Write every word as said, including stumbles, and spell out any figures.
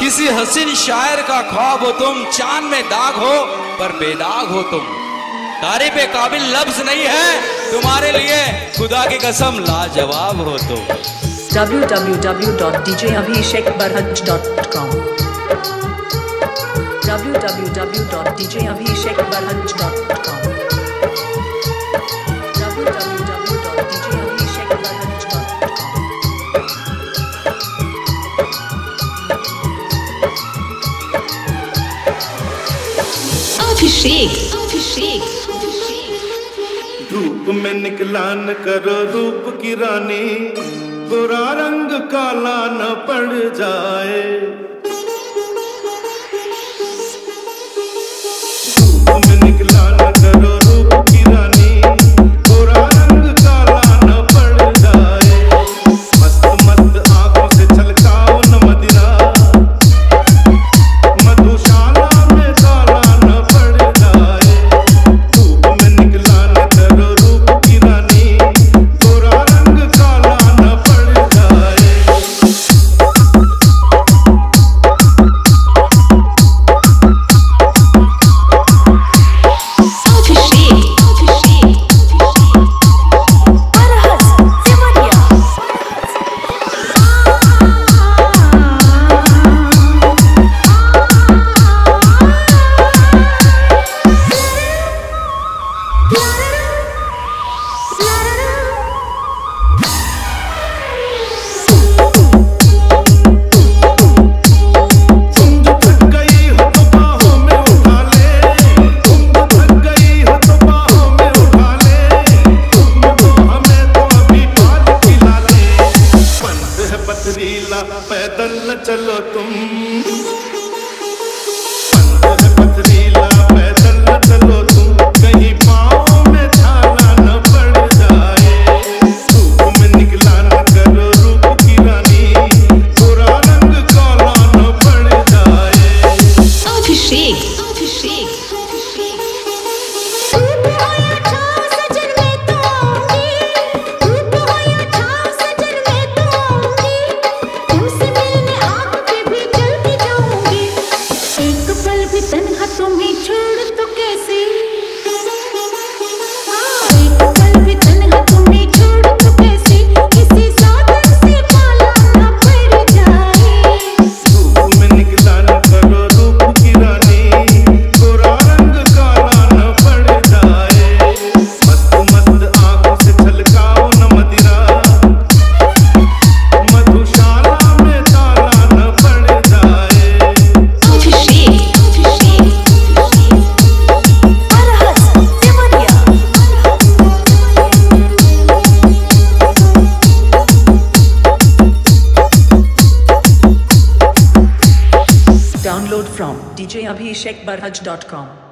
किसी हसीन शायर का ख्वाब हो तुम, चांद में दाग हो पर बेदाग हो तुम। तारीफ पे काबिल लफ्ज नहीं है तुम्हारे लिए, खुदा की कसम लाजवाब हो तुम। W W W dot D J Abhishek Barhaj dot com W W W dot D J Abhishek Barhaj dot com W W W dot D J Abhishek Barhaj dot com. Abhishek Abhishek धूप में निकला न करो रूप की रानी, बुरा रंग काला न पड़ जाए। धूप में निकला न करो रूप की रानी, बुरा रंग काला न पड़ जाए। मस्त मस्त आंखों से छलकाओ न मदिरा, मधुशाला में काला न पड़ जाए। धूप में निकला न करो रूप की रानी, बुरा रंग काला न पड़ जाए। पैदल न चलो तुम, पंथ है पथरीला, पैदल न चलो तुम, कहीं पाँव में छाला न पड़ जाए। धूप में निकला न करो रूप की रानी, बुरा रंग काला न पड़ जाए। अभिषेक अभिषेक तुम्हें छोड़ तो कैसे, एक पल भी तन्हा तुम्हें छोड़ तो कैसे, किसी साधन से पाला न पड़ जाए। धूप में निकला न करो रूप की रानी, बुरा रंग काला न पड़ जाए। मस्त मस्त आंखों से छलकाओ न मदिरा, मधुशाला में ताला न पड़ जाए। अभिषेक Download from d j abhishek barhaj dot com